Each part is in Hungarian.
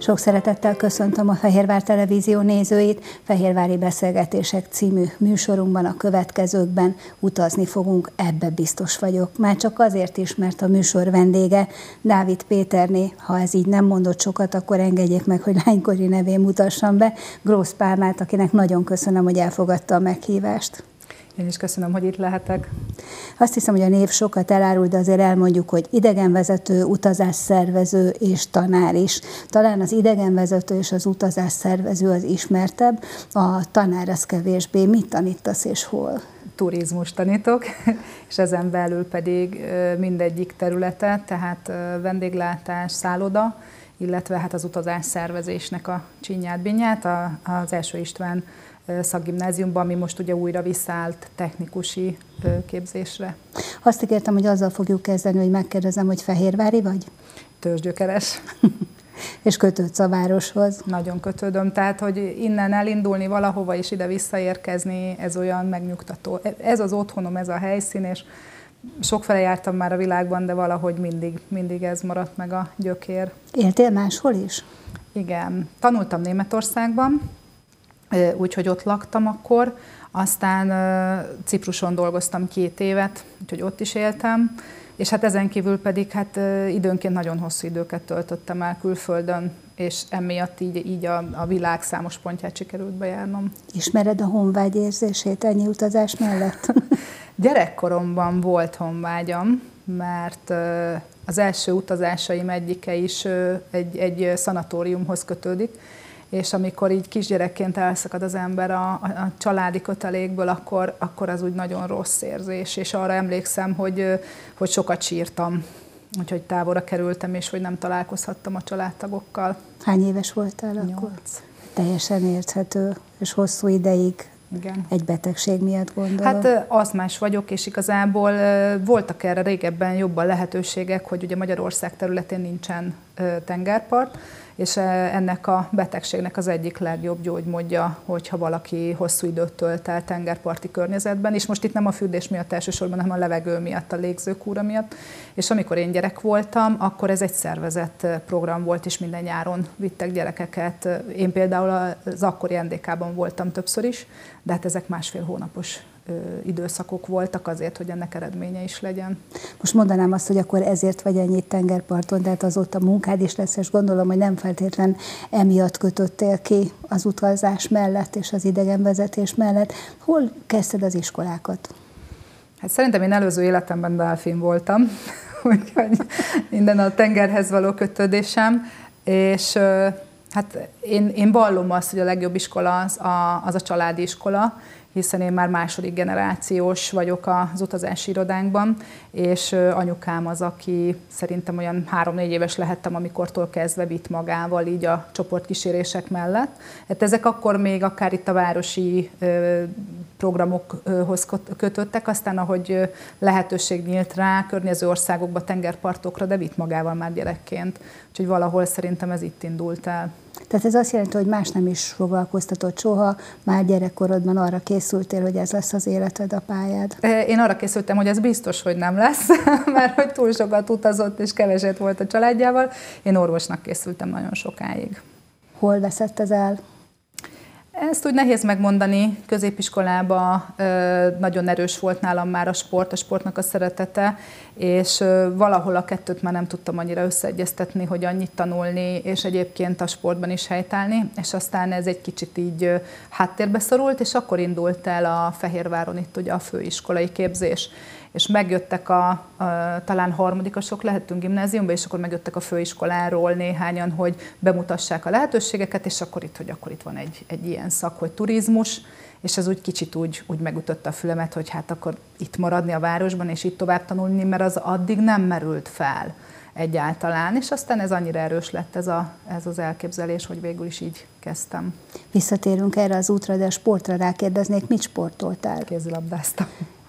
Sok szeretettel köszöntöm a Fehérvár Televízió nézőit. Fehérvári Beszélgetések című műsorunkban a következőkben utazni fogunk, ebbe biztos vagyok. Már csak azért is, mert a műsor vendége Dávid Péterné, ha ez így nem mondott sokat, akkor engedjék meg, hogy lánykori nevén mutassam be, Grósz Pálmát, akinek nagyon köszönöm, hogy elfogadta a meghívást. Én is köszönöm, hogy itt lehetek. Azt hiszem, hogy a név sokat elárul, de azért elmondjuk, hogy idegenvezető, utazásszervező és tanár is. Talán az idegenvezető és az utazásszervező az ismertebb, a tanár az kevésbé. Mit tanítasz és hol? Turizmus tanítok, és ezen belül pedig mindegyik területet, tehát vendéglátás, szálloda, illetve hát az utazásszervezésnek a csinyát-binyát, az Első István szakgimnáziumban, ami most ugye újra visszaállt technikusi képzésre. Azt ígértem, hogy azzal fogjuk kezdeni, hogy megkérdezem, hogy fehérvári vagy? Törzsgyökeres. És kötődsz a városhoz? Nagyon kötődöm, tehát hogy innen elindulni valahova és ide visszaérkezni, ez olyan megnyugtató. Ez az otthonom, ez a helyszín, és sokfele jártam már a világban, de valahogy mindig ez maradt meg a gyökér. Éltél máshol is? Igen. Tanultam Németországban, úgyhogy ott laktam akkor, aztán Cipruson dolgoztam 2 évet, úgyhogy ott is éltem, és hát ezen kívül pedig hát időnként nagyon hosszú időket töltöttem el külföldön, és emiatt így a világ számos pontját sikerült bejárnom. Ismered a honvágy érzését ennyi utazás mellett? Gyerekkoromban volt honvágyam, mert az első utazásaim egyike is egy szanatóriumhoz kötődik, és amikor így kisgyerekként elszakad az ember a családi kötelékből, akkor az úgy nagyon rossz érzés, és arra emlékszem, hogy sokat sírtam, úgyhogy távolra kerültem, és hogy nem találkozhattam a családtagokkal. Hány éves voltál 8. akkor? Teljesen érthető, és hosszú ideig. Igen. Egy betegség miatt gondolom. Hát asztmás vagyok, és igazából voltak erre régebben jobban lehetőségek, hogy ugye Magyarország területén nincsen tengerpart, és ennek a betegségnek az egyik legjobb gyógymódja, hogyha valaki hosszú időt tölt el tengerparti környezetben, és most itt nem a fürdés miatt elsősorban, hanem a levegő miatt, a légzőkúra miatt. És amikor én gyerek voltam, akkor ez egy szervezett program volt, és minden nyáron vittek gyerekeket. Én például az akkori NDK-ban voltam többször is, de hát ezek 1,5 hónapos időszakok voltak azért, hogy ennek eredménye is legyen. Most mondanám azt, hogy akkor ezért vagy ennyit tengerparton, tehát azóta munkád is lesz, és gondolom, hogy nem feltétlen emiatt kötöttél ki az utazás mellett és az idegenvezetés mellett. Hol kezdted az iskolákat? Hát szerintem én előző életemben delfin voltam, úgyhogy minden a tengerhez való kötődésem, és hát én vallom azt, hogy a legjobb iskola az a családi iskola, hiszen én már 2. generációs vagyok az utazási irodánkban, és anyukám az, aki szerintem olyan 3-4 éves lehettem, amikortól kezdve vitt magával így a csoportkísérések mellett. Hát ezek akkor még akár itt a városi programokhoz kötöttek, aztán ahogy lehetőség nyílt rá, környező országokba, tengerpartokra, de vitt magával már gyerekként. Úgyhogy valahol szerintem ez itt indult el. Tehát ez azt jelenti, hogy más nem is foglalkoztatott soha, már gyerekkorodban arra készültél, hogy ez lesz az életed, a pályád? Én arra készültem, hogy ez biztos, hogy nem lesz, mert hogy túl sokat utazott és keveset volt a családjával. Én orvosnak készültem nagyon sokáig. Hol veszett ez el? Ezt úgy nehéz megmondani, középiskolában nagyon erős volt nálam már a sportnak a szeretete, és valahol a kettőt már nem tudtam annyira összeegyeztetni, hogy annyit tanulni, és egyébként a sportban is helytállni, és aztán ez egy kicsit így háttérbe szorult, és akkor indult el a Fehérváron itt ugye a főiskolai képzés. És megjöttek talán harmadikosok lehettünk gimnáziumban, és akkor megjöttek a főiskoláról néhányan, hogy bemutassák a lehetőségeket, és akkor itt van egy ilyen szak, hogy turizmus, és ez úgy kicsit úgy megütötte a fülemet, hogy hát akkor itt maradni a városban, és itt tovább tanulni, mert az addig nem merült fel egyáltalán, és aztán ez annyira erős lett ez az elképzelés, hogy végül is így kezdtem. Visszatérünk erre az útra, de a sportra rákérdeznék, mit sportoltál? Kézilabdáztam.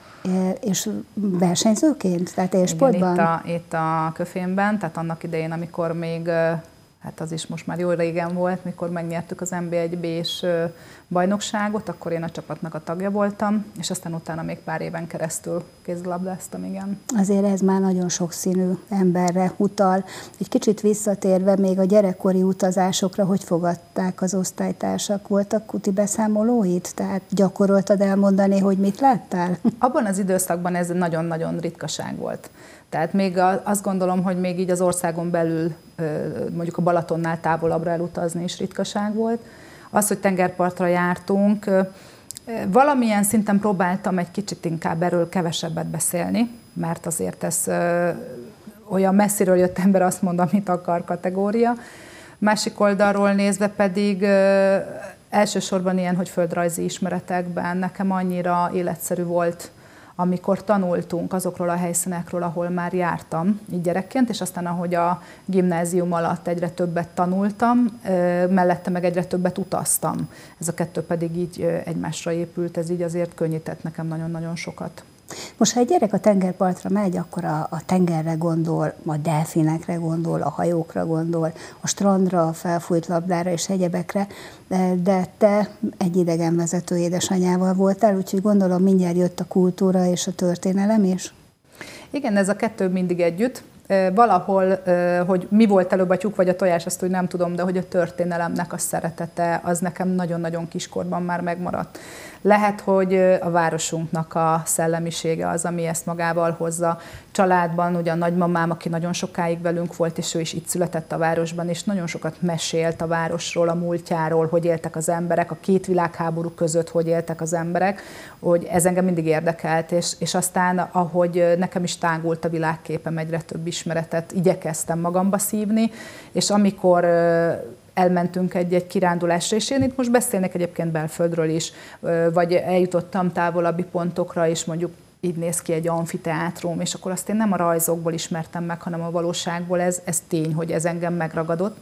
És versenyzőként? Tehát élsportban? Igen, itt a Köfénben, tehát annak idején, amikor még hát az is most már jó régen volt, mikor megnyertük az NB1B-s bajnokságot, akkor én a csapatnak a tagja voltam, és aztán utána még pár éven keresztül kézilabdáztam, igen. Azért ez már nagyon sokszínű emberre utal. Egy kicsit visszatérve még a gyerekkori utazásokra, hogy fogadták az osztálytársak? Voltak kuti beszámolóid? Tehát gyakoroltad elmondani, hogy mit láttál? Abban az időszakban ez nagyon-nagyon ritkaság volt. Tehát még azt gondolom, hogy még így az országon belül, mondjuk a Balatonnál távolabbra elutazni is ritkaság volt. Az, hogy tengerpartra jártunk, valamilyen szinten próbáltam egy kicsit inkább erről kevesebbet beszélni, mert azért ez olyan messziről jött ember, azt mond, amit akar kategória. Másik oldalról nézve pedig elsősorban ilyen, hogy földrajzi ismeretekben nekem annyira életszerű volt, amikor tanultunk azokról a helyszínekről, ahol már jártam így gyerekként, és aztán ahogy a gimnázium alatt egyre többet tanultam, mellette meg egyre többet utaztam. Ez a kettő pedig így egymásra épült, ez így azért könnyített nekem nagyon-nagyon sokat. Most, ha egy gyerek a tengerpartra megy, akkor a tengerre gondol, a delfinekre gondol, a hajókra gondol, a strandra, a felfújt labdára és egyebekre, de te egy idegenvezető édesanyával voltál, úgyhogy gondolom mindjárt jött a kultúra és a történelem is? Igen, ez a kettő mindig együtt. Valahol, hogy mi volt előbb a tyúk vagy a tojás, azt úgy nem tudom, de hogy a történelemnek a szeretete, az nekem nagyon-nagyon kiskorban már megmaradt. Lehet, hogy a városunknak a szellemisége az, ami ezt magával hozza. Családban ugye a nagymamám, aki nagyon sokáig velünk volt, és ő is itt született a városban, és nagyon sokat mesélt a városról, a múltjáról, hogy éltek az emberek, a két világháború között hogy éltek az emberek, hogy ez engem mindig érdekelt, és aztán, ahogy nekem is tágult a világképem, egyre több ismeretet igyekeztem magamba szívni, és amikor elmentünk egy kirándulásra, és én itt most beszélnek egyébként belföldről is, vagy eljutottam távolabbi pontokra, és mondjuk így néz ki egy amfiteátrum, és akkor azt én nem a rajzokból ismertem meg, hanem a valóságból, ez tény, hogy ez engem megragadott,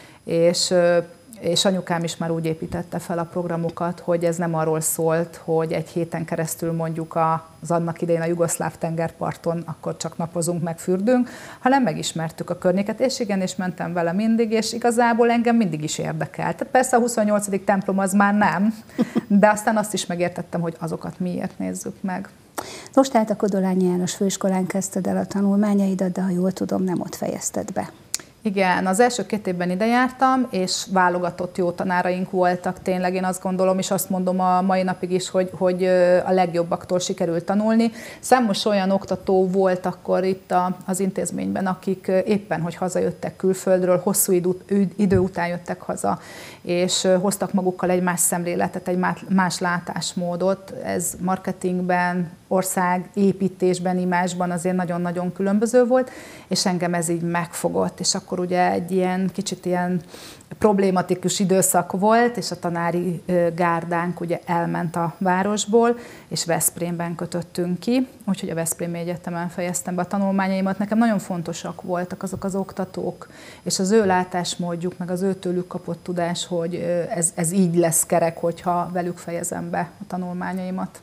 és anyukám is már úgy építette fel a programokat, hogy ez nem arról szólt, hogy egy héten keresztül mondjuk az annak idején a jugoszláv tengerparton akkor csak napozunk, meg fürdünk, hanem megismertük a környéket, és igen, és mentem vele mindig, és igazából engem mindig is érdekelt. Tehát persze a 28. templom az már nem, de aztán azt is megértettem, hogy azokat miért nézzük meg. Most tehát a Kodolányi János Főiskolán kezdted el a tanulmányaidat, de ha jól tudom, nem ott fejezted be. Igen, az első 2 évben ide jártam, és válogatott jó tanáraink voltak, tényleg én azt gondolom, és azt mondom a mai napig is, hogy a legjobbaktól sikerült tanulni. Számos olyan oktató volt akkor itt az intézményben, akik éppen, hogy hazajöttek külföldről, hosszú idő után jöttek haza, és hoztak magukkal egy más szemléletet, egy más látásmódot. Ez marketingben, országépítésben, imázsban azért nagyon-nagyon különböző volt, és engem ez így megfogott, és akkor ugye egy ilyen kicsit ilyen problématikus időszak volt, és a tanári gárdánk ugye elment a városból, és Veszprémben kötöttünk ki, úgyhogy a Veszprémi Egyetemen fejeztem be a tanulmányaimat. Nekem nagyon fontosak voltak azok az oktatók, és az ő látásmódjuk, meg az ő tőlük kapott tudás, hogy ez így lesz kerek, hogyha velük fejezem be a tanulmányaimat.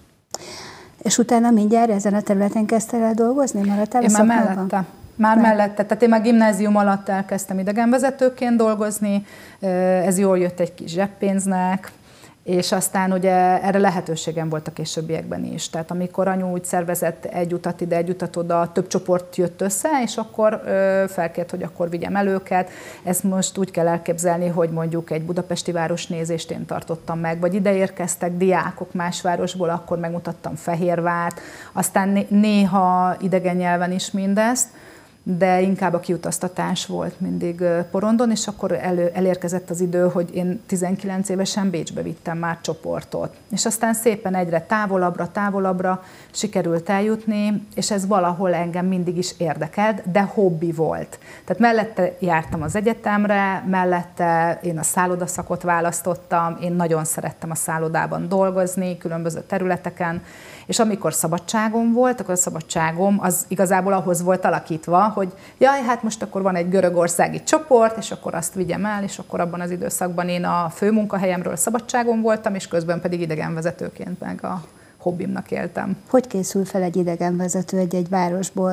És utána mindjárt ezen a területen kezdtél el dolgozni? Maradtál a szakmában? Mellette. Tehát én már gimnázium alatt elkezdtem idegenvezetőként dolgozni, ez jól jött egy kis zseppénznek, és aztán ugye erre lehetőségem volt a későbbiekben is. Tehát amikor anyu úgy szervezett egy utat ide, egy utat oda, több csoport jött össze, és akkor felkért, hogy akkor vigyem el őket. Ezt most úgy kell elképzelni, hogy mondjuk egy budapesti városnézést én tartottam meg, vagy ide érkeztek diákok más városból, akkor megmutattam Fehérvárt, aztán néha idegen nyelven is mindezt, de inkább a kiutaztatás volt mindig porondon, és akkor elérkezett az idő, hogy én 19 évesen Bécsbe vittem már csoportot. És aztán szépen egyre távolabbra sikerült eljutni, és ez valahol engem mindig is érdekelt, de hobbi volt. Tehát mellette jártam az egyetemre, mellette én a szállodaszakot választottam, én nagyon szerettem a szállodában dolgozni, különböző területeken, és amikor szabadságom volt, akkor a szabadságom az igazából ahhoz volt alakítva, hogy jaj, hát most akkor van egy görögországi csoport, és akkor azt vigyem el, és akkor abban az időszakban én a főmunkahelyemről szabadságon voltam, és közben pedig idegenvezetőként meg a hobbimnak éltem. Hogy készül fel egy idegenvezető egy városból?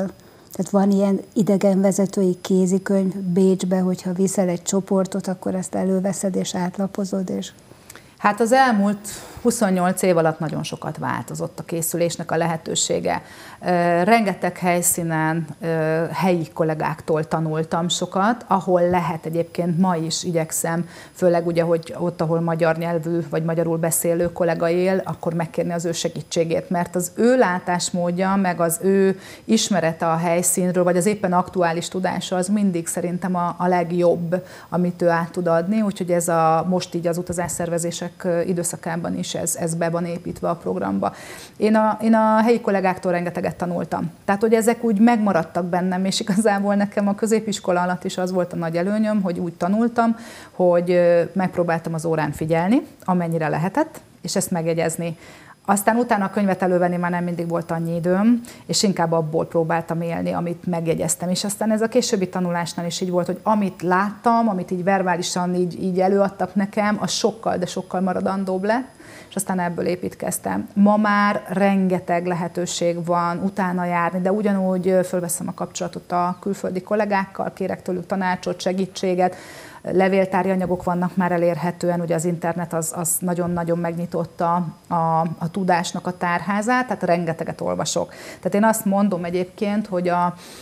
Tehát van ilyen idegenvezetői kézikönyv Bécsbe, hogyha viszel egy csoportot, akkor ezt előveszed és átlapozod, és... Hát az elmúlt 28 év alatt nagyon sokat változott a készülésnek a lehetősége. Rengeteg helyszínen helyi kollégáktól tanultam sokat, ahol lehet egyébként ma is igyekszem, főleg ugye, hogy ott, ahol magyar nyelvű vagy magyarul beszélő kollega él, akkor megkérni az ő segítségét, mert az ő látásmódja, meg az ő ismerete a helyszínről, vagy az éppen aktuális tudása, az mindig szerintem a legjobb, amit ő át tud adni, úgyhogy ez most így az utazásszervezések időszakában is ez be van építve a programba. Én a helyi kollégáktól rengeteget tanultam. Tehát, hogy ezek úgy megmaradtak bennem, és igazából nekem a középiskola alatt is az volt a nagy előnyöm, hogy úgy tanultam, hogy megpróbáltam az órán figyelni, amennyire lehetett, és ezt megjegyezni. Aztán utána a könyvet elővenni már nem mindig volt annyi időm, és inkább abból próbáltam élni, amit megjegyeztem. És aztán ez a későbbi tanulásnál is így volt, hogy amit láttam, amit így verbálisan így előadtak nekem, az sokkal, de sokkal maradandóbb lett, és aztán ebből építkeztem. Ma már rengeteg lehetőség van utána járni, de ugyanúgy fölveszem a kapcsolatot a külföldi kollégákkal, kérek tőlük tanácsot, segítséget, levéltári anyagok vannak már elérhetően, ugye az internet az nagyon-nagyon megnyitotta a tudásnak a tárházát, tehát rengeteget olvasok. Tehát én azt mondom egyébként, hogy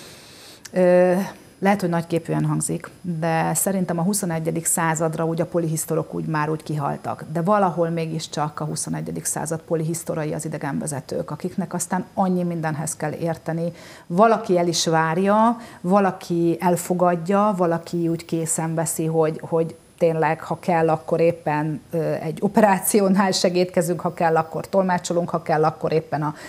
lehet, hogy nagyképűen hangzik, de szerintem a 21. századra úgy a polihisztorok már úgy kihaltak. De valahol mégiscsak a 21. század polihisztorai az idegenvezetők, akiknek aztán annyi mindenhez kell érteni. Valaki el is várja, valaki elfogadja, valaki úgy készen veszi, hogy tényleg, ha kell, akkor éppen egy operációnál segítkezünk, ha kell, akkor tolmácsolunk, ha kell, akkor éppen a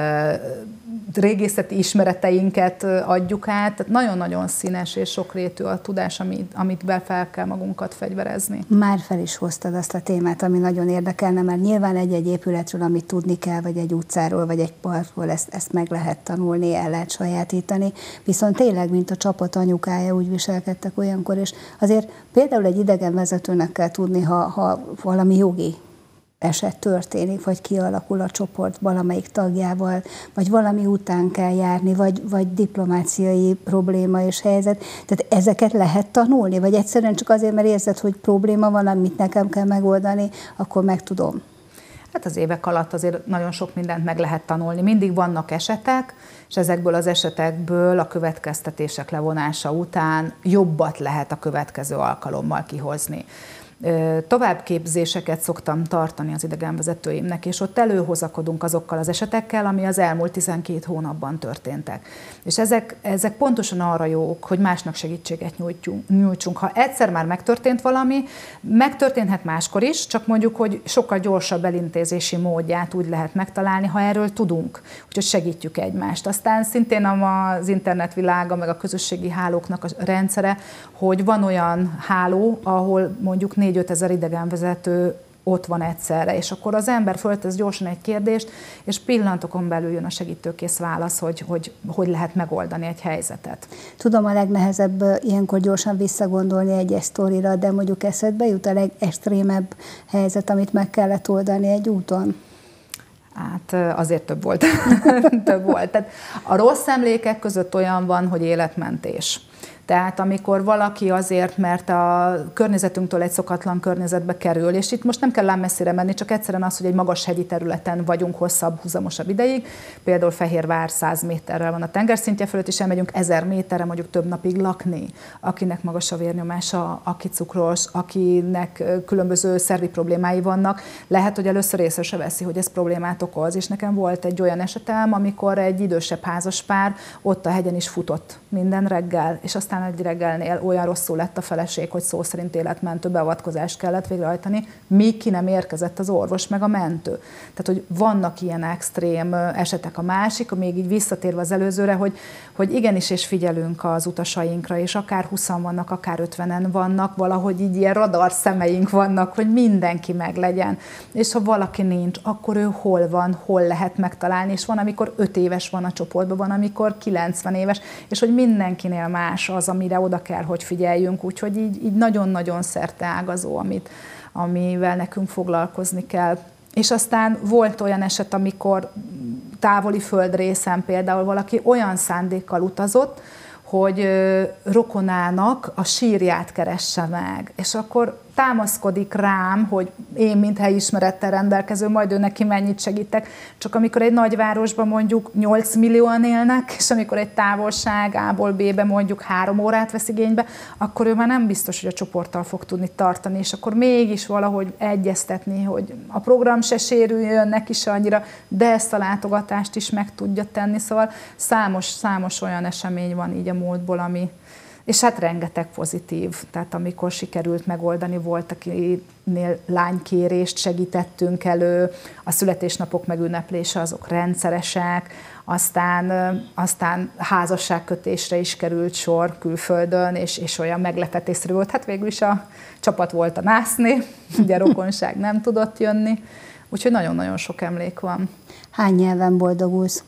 régészeti ismereteinket adjuk át. Tehát nagyon-nagyon színes és sokrétű a tudás, amit be fel kell magunkat fegyverezni. Már fel is hoztad azt a témát, ami nagyon érdekelne, mert nyilván egy-egy épületről, amit tudni kell, vagy egy utcáról, vagy egy parkról, ezt meg lehet tanulni, el lehet sajátítani. Viszont tényleg, mint a csapat anyukája, úgy viselkedtek olyankor, és azért például egy idegenvezetőnek kell tudni, ha valami jogi eset történik, vagy kialakul a csoport valamelyik tagjával, vagy valami után kell járni, vagy diplomáciai probléma és helyzet. Tehát ezeket lehet tanulni, vagy egyszerűen csak azért, mert érzed, hogy probléma van, amit nekem kell megoldani, akkor megtudom. Hát az évek alatt azért nagyon sok mindent meg lehet tanulni. Mindig vannak esetek, és ezekből az esetekből a következtetések levonása után jobbat lehet a következő alkalommal kihozni. Továbbképzéseket szoktam tartani az idegenvezetőimnek, és ott előhozakodunk azokkal az esetekkel, ami az elmúlt 12 hónapban történtek. És ezek pontosan arra jók, hogy másnak segítséget nyújtsunk. Ha egyszer már megtörtént valami, megtörténhet máskor is, csak mondjuk, hogy sokkal gyorsabb elintézési módját úgy lehet megtalálni, ha erről tudunk, úgyhogy segítjük egymást. Aztán szintén az internetvilága, meg a közösségi hálóknak a rendszere, hogy van olyan háló, ahol mondjuk 4-5 ezer idegenvezető ott van egyszerre, és akkor az ember föltesz gyorsan egy kérdést, és pillanatokon belül jön a segítőkész válasz, hogy lehet megoldani egy helyzetet. Tudom, a legnehezebb ilyenkor gyorsan visszagondolni egy sztorira, de mondjuk eszedbe jut a legextrémebb helyzet, amit meg kellett oldani egy úton? Hát azért több volt. Több volt. Tehát a rossz emlékek között olyan van, hogy életmentés. Tehát amikor valaki azért, mert a környezetünktől egy szokatlan környezetbe kerül, és itt most nem kell ám messzire menni, csak egyszerűen az, hogy egy magas hegyi területen vagyunk hosszabb, húzamosabb ideig, például Fehérvár 100 méterrel van a tengerszintje fölött, és elmegyünk 1000 méterre mondjuk több napig lakni, akinek magas a vérnyomása, aki cukros, akinek különböző szervi problémái vannak, lehet, hogy először észre se veszi, hogy ez problémát okoz, és nekem volt egy olyan esetem, amikor egy idősebb házaspár ott a hegyen is futott minden reggel, és aztán egy reggelnél olyan rosszul lett a feleség, hogy szó szerint életmentő beavatkozást kellett végrehajtani, míg ki nem érkezett az orvos meg a mentő. Tehát, hogy vannak ilyen extrém esetek. A másik, még így visszatérve az előzőre, hogy igenis, és figyelünk az utasainkra, és akár 20-an vannak, akár 50-en vannak, valahogy így ilyen radar szemeink vannak, hogy mindenki meglegyen. És ha valaki nincs, akkor ő hol van, hol lehet megtalálni, és van, amikor 5 éves van a csoportban, van, amikor 90 éves, és hogy mindenkinél más az, amire oda kell, hogy figyeljünk, úgyhogy így nagyon-nagyon szerteágazó, amivel nekünk foglalkozni kell. És aztán volt olyan eset, amikor távoli földrészen például valaki olyan szándékkal utazott, hogy rokonának a sírját keresse meg. És akkor támaszkodik rám, hogy én, mint helyismerettel rendelkező, majd ő neki mennyit segítek. Csak amikor egy nagyvárosban mondjuk 8 millióan élnek, és amikor egy távolság A-ból B-be mondjuk 3 órát vesz igénybe, akkor ő már nem biztos, hogy a csoporttal fog tudni tartani, és akkor mégis valahogy egyeztetni, hogy a program se sérüljön neki se annyira, de ezt a látogatást is meg tudja tenni. Szóval számos olyan esemény van így a múltból, ami és hát rengeteg pozitív, tehát amikor sikerült megoldani, volt, akinél lánykérést segítettünk elő, a születésnapok megünneplése azok rendszeresek, aztán házasságkötésre is került sor külföldön, és olyan meglepetésre volt. Hát végül is a csapat volt a nászni, ugye rokonság nem tudott jönni, úgyhogy nagyon-nagyon sok emlék van. Hány nyelven boldogulsz?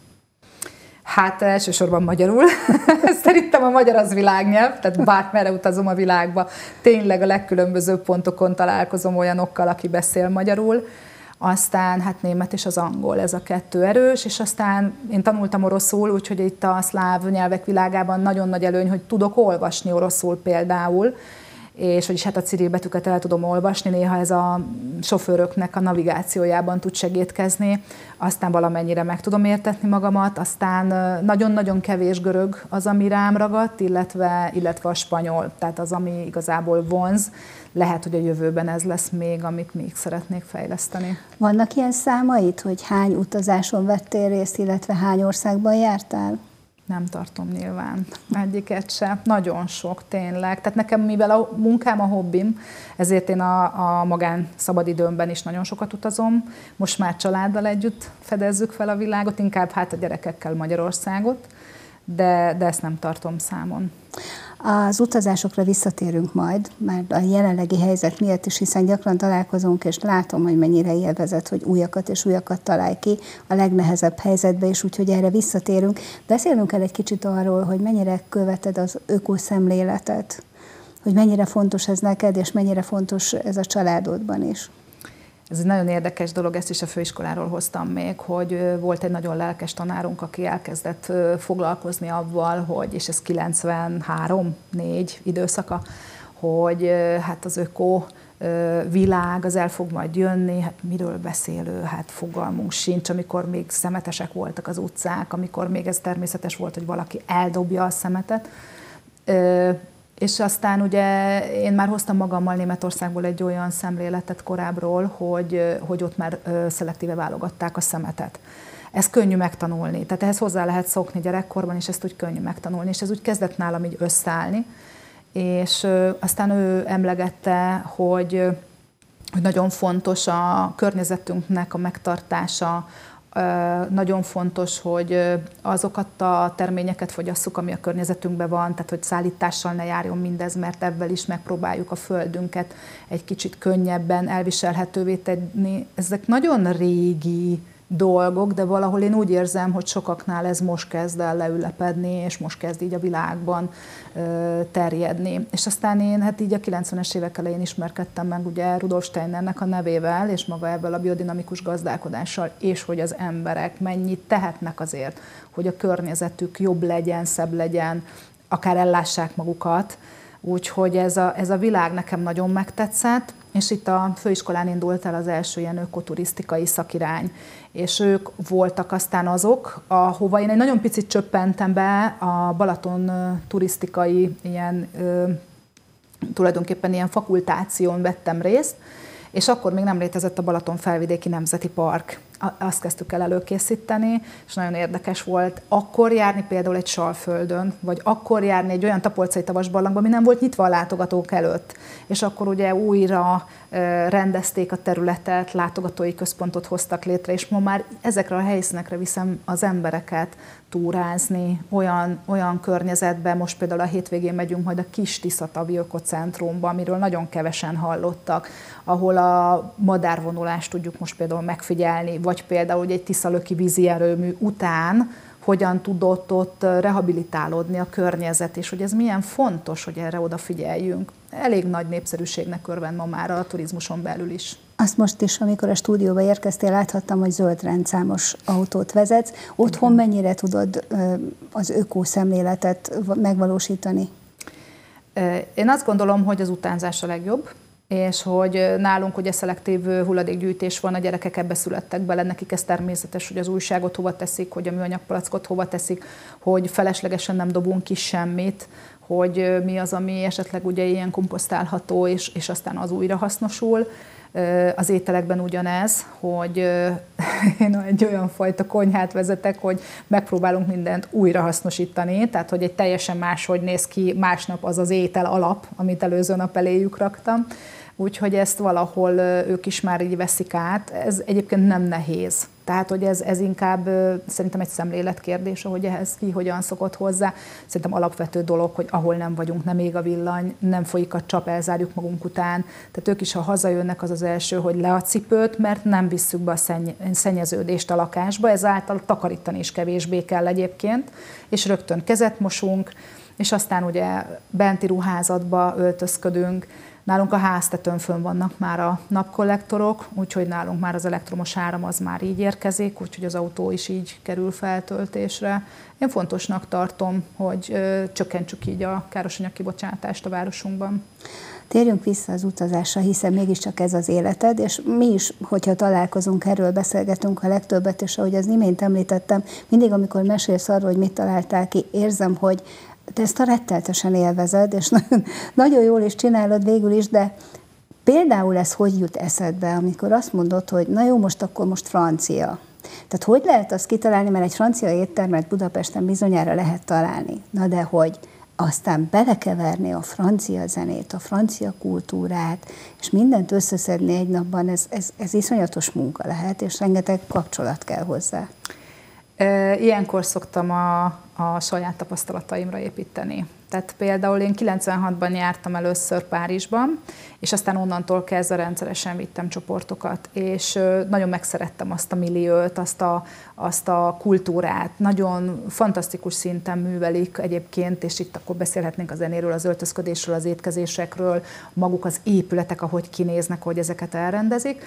Hát elsősorban magyarul. Szerintem a magyar az világnyelv, tehát bármerre utazom a világba, tényleg a legkülönbözőbb pontokon találkozom olyanokkal, aki beszél magyarul. Aztán hát német és az angol, ez a 2 erős, és aztán én tanultam oroszul, úgyhogy itt a szláv nyelvek világában nagyon nagy előny, hogy tudok olvasni oroszul például, és vagyis hát a cirill betűket el tudom olvasni, néha ez a sofőröknek a navigációjában tud segítkezni, aztán valamennyire meg tudom értetni magamat, aztán nagyon-nagyon kevés görög az, ami rám ragadt, illetve a spanyol, tehát az, ami igazából vonz. Lehet, hogy a jövőben ez lesz még, amit még szeretnék fejleszteni. Vannak ilyen számaid, hogy hány utazáson vettél részt, illetve hány országban jártál? Nem tartom nyilván egyiket se. Nagyon sok tényleg. Tehát nekem, mivel a munkám a hobbim, ezért én a magán szabadidőmben is nagyon sokat utazom. Most már családdal együtt fedezzük fel a világot, inkább hát a gyerekekkel Magyarországot, de ezt nem tartom számon. Az utazásokra visszatérünk majd, már a jelenlegi helyzet miatt is, hiszen gyakran találkozunk, és látom, hogy mennyire élvezed, hogy újakat és újakat találj ki a legnehezebb helyzetbe is, úgyhogy erre visszatérünk. Beszélnünk el egy kicsit arról, hogy mennyire követed az ökoszemléletet, hogy mennyire fontos ez neked, és mennyire fontos ez a családodban is. Ez egy nagyon érdekes dolog, ezt is a főiskoláról hoztam még, hogy volt egy nagyon lelkes tanárunk, aki elkezdett foglalkozni avval, hogy, és ez 93-4 időszaka, hogy hát az öko világ az el fog majd jönni, hát miről beszél ő, hát fogalmunk sincs, amikor még szemetesek voltak az utcák, amikor még ez természetes volt, hogy valaki eldobja a szemetet. És aztán ugye én már hoztam magammal Németországból egy olyan szemléletet korábbról, hogy ott már szelektíve válogatták a szemetet. Ez könnyű megtanulni, tehát ehhez hozzá lehet szokni gyerekkorban, és ezt úgy könnyű megtanulni, és ez úgy kezdett nálam így összeállni. És aztán ő emlegette, hogy nagyon fontos a környezetünknek a megtartása, nagyon fontos, hogy azokat a terményeket fogyasszuk, ami a környezetünkben van, tehát hogy szállítással ne járjon mindez, mert ebben is megpróbáljuk a földünket egy kicsit könnyebben elviselhetővé tenni. Ezek nagyon régi dolgok, de valahol én úgy érzem, hogy sokaknál ez most kezd el leülepedni, és most kezd így a világban terjedni. És aztán én hát így a 90-es évek elején ismerkedtem meg ugye Rudolf Steinernek a nevével, és maga ebből a biodinamikus gazdálkodással, és hogy az emberek mennyit tehetnek azért, hogy a környezetük jobb legyen, szebb legyen, akár ellássák magukat. Úgyhogy ez a világ nekem nagyon megtetszett, és itt a főiskolán indult el az első ilyen ökoturisztikai szakirány, és ők voltak aztán azok, ahova én egy nagyon picit csöppentem be, a Balaton turisztikai ilyen, tulajdonképpen ilyen fakultáción vettem részt, és akkor még nem létezett a Balaton Felvidéki Nemzeti Park. Azt kezdtük el előkészíteni, és nagyon érdekes volt akkor járni például egy Salföldön, vagy akkor járni egy olyan tapolcai tavasbarlangban, ami nem volt nyitva a látogatók előtt. És akkor ugye újra rendezték a területet, látogatói központot hoztak létre, és ma már ezekre a helyszínekre viszem az embereket túrázni, olyan környezetbe, most például a hétvégén megyünk majd a Kis-Tiszatavi Ökocentrumba, amiről nagyon kevesen hallottak, ahol a madárvonulást tudjuk most például megfigyelni, vagy például hogy egy tiszalöki vízi erőmű után hogyan tudott ott rehabilitálódni a környezet, és hogy ez milyen fontos, hogy erre odafigyeljünk. Elég nagy népszerűségnek örvend ma már a turizmuson belül is. Azt most is, amikor a stúdióba érkeztél, láthattam, hogy zöld rendszámos autót vezetsz. Otthon mennyire tudod az ökószemléletet megvalósítani? Én azt gondolom, hogy az utánzás a legjobb, és hogy nálunk ugye szelektív hulladékgyűjtés van, a gyerekek ebbe születtek bele, nekik ez természetes, hogy az újságot hova teszik, hogy a műanyagpalackot hova teszik, hogy feleslegesen nem dobunk ki semmit, hogy mi az, ami esetleg ugye ilyen komposztálható, és aztán az újra hasznosul. Az ételekben ugyanez, hogy én egy olyan fajta konyhát vezetek, hogy megpróbálunk mindent újrahasznosítani, tehát hogy egy teljesen máshogy néz ki másnap az az étel alap, amit előző nap eléjük raktam. Úgyhogy ezt valahol ők is már így veszik át. Ez egyébként nem nehéz. Tehát, hogy ez inkább szerintem egy szemléletkérdés, hogy ehhez ki hogyan szokott hozzá. Szerintem alapvető dolog, hogy ahol nem vagyunk, nem ég a villany, nem folyik a csap, elzárjuk magunk után. Tehát ők is, ha hazajönnek, az az első, hogy le a cipőt, mert nem visszük be a szennyeződést a lakásba, ezáltal takarítani is kevésbé kell egyébként, és rögtön kezet mosunk, és aztán ugye benti ruházatba öltözködünk. Nálunk a háztetőn fönn vannak már a napkollektorok, úgyhogy nálunk már az elektromos áram az már így érkezik, úgyhogy az autó is így kerül feltöltésre. Én fontosnak tartom, hogy csökkentsük így a károsanyag kibocsátást a városunkban. Térjünk vissza az utazásra, hiszen mégiscsak ez az életed, és mi is, hogyha találkozunk, erről beszélgetünk a legtöbbet, és ahogy az imént említettem, mindig, amikor mesélsz arról, hogy mit találtál ki, érzem, hogy te ezt a retteltesen élvezed, és nagyon jól is csinálod végül is, de például ez hogy jut eszedbe, amikor azt mondod, hogy na jó, akkor most francia. Tehát hogy lehet azt kitalálni, mert egy francia éttermet Budapesten bizonyára lehet találni, na de hogy aztán belekeverni a francia zenét, a francia kultúrát, és mindent összeszedni egy napban, ez iszonyatos munka lehet, és rengeteg kapcsolat kell hozzá. Ilyenkor szoktam a saját tapasztalataimra építeni. Tehát például én 96-ban jártam először Párizsban, és aztán onnantól kezdve rendszeresen vittem csoportokat, és nagyon megszerettem azt a milliót, azt a kultúrát. Nagyon fantasztikus szinten művelik egyébként, és itt akkor beszélhetnénk a zenéről, az öltözködésről, az étkezésekről, maguk az épületek, ahogy kinéznek, hogy ezeket elrendezik.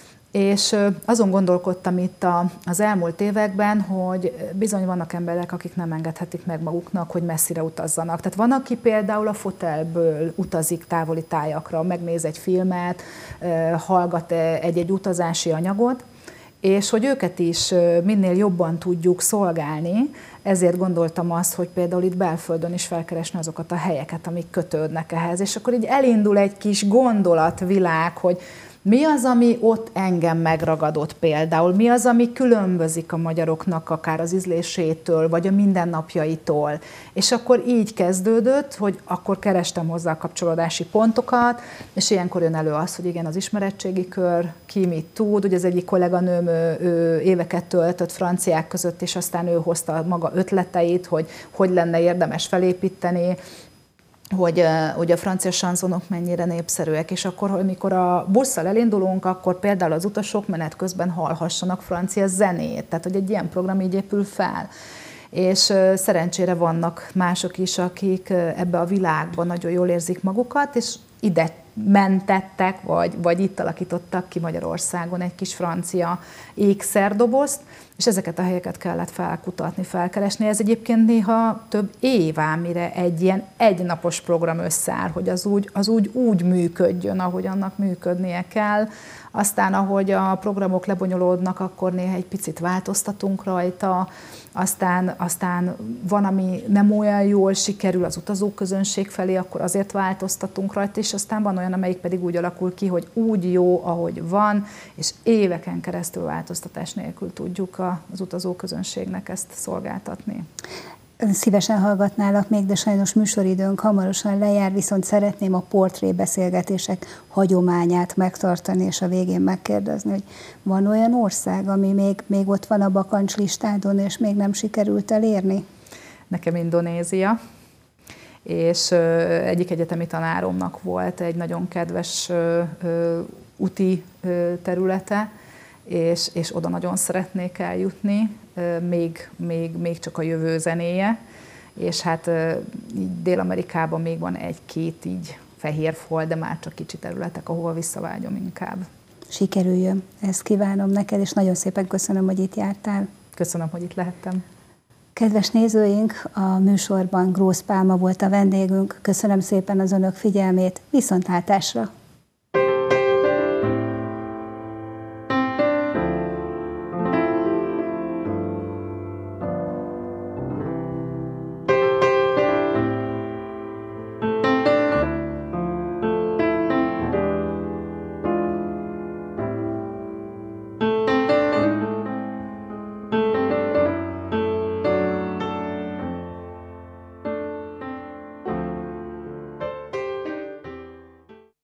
És azon gondolkodtam itt az elmúlt években, hogy bizony vannak emberek, akik nem engedhetik meg maguknak, hogy messzire utazzanak. Tehát van, aki például a fotelből utazik távoli tájakra, megnéz egy filmet, hallgat egy utazási anyagot, és hogy őket is minél jobban tudjuk szolgálni, ezért gondoltam azt, hogy például itt belföldön is felkeresni azokat a helyeket, amik kötődnek ehhez. És akkor így elindul egy kis gondolatvilág, hogy mi az, ami ott engem megragadott például? Mi az, ami különbözik a magyaroknak akár az ízlésétől, vagy a mindennapjaitól? És akkor így kezdődött, hogy akkor kerestem hozzá a kapcsolódási pontokat, és ilyenkor jön elő az, hogy igen, az ismeretségi kör, ki mit tud. Ugye az egyik kolléganőm ő éveket töltött franciák között, és aztán ő hozta maga ötleteit, hogy lenne érdemes felépíteni, hogy a francia sanzonok mennyire népszerűek, és akkor, amikor a busszal elindulunk, akkor például az utasok menet közben hallhassanak francia zenét, tehát hogy egy ilyen program így épül fel. És szerencsére vannak mások is, akik ebbe a világban nagyon jól érzik magukat, és ide mentettek, vagy itt alakítottak ki Magyarországon egy kis francia ékszerdobozt, és ezeket a helyeket kellett felkutatni, felkeresni. Ez egyébként néha több év ám, mire egy ilyen egynapos program összeáll, hogy az úgy működjön, ahogy annak működnie kell. Aztán, ahogy a programok lebonyolódnak, akkor néha egy picit változtatunk rajta, aztán van, ami nem olyan jól sikerül az utazóközönség felé, akkor azért változtatunk rajta, és aztán van olyan, amelyik pedig úgy alakul ki, hogy úgy jó, ahogy van, és éveken keresztül változtatás nélkül tudjuk az utazóközönségnek ezt szolgáltatni. Szívesen hallgatnálak még, de sajnos műsoridőnk hamarosan lejár, viszont szeretném a portrébeszélgetések hagyományát megtartani, és a végén megkérdezni, hogy van olyan ország, ami még ott van a bakancslistádon, és még nem sikerült elérni? Nekem Indonézia, és egyik egyetemi tanáromnak volt egy nagyon kedves úti területe, és oda nagyon szeretnék eljutni, még csak a jövő zenéje, és hát így Dél-Amerikában még van egy-két így fehér fal, de már csak kicsi területek, ahova visszavágyom inkább. sikerüljön. Ezt kívánom neked, és nagyon szépen köszönöm, hogy itt jártál. Köszönöm, hogy itt lehettem. Kedves nézőink, a műsorban Grósz Pálma volt a vendégünk. Köszönöm szépen az önök figyelmét, viszontlátásra!